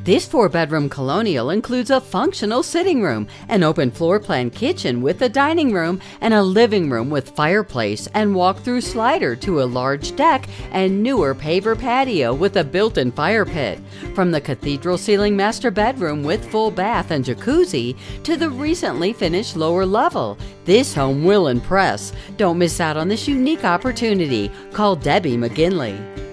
This 4-bedroom colonial includes a functional sitting room, an open floor plan kitchen with a dining room, and a living room with fireplace and walk-through slider to a large deck and newer paver patio with a built-in fire pit. From the cathedral ceiling master bedroom with full bath and jacuzzi to the recently finished lower level, this home will impress. Don't miss out on this unique opportunity. Call Debi McGinley.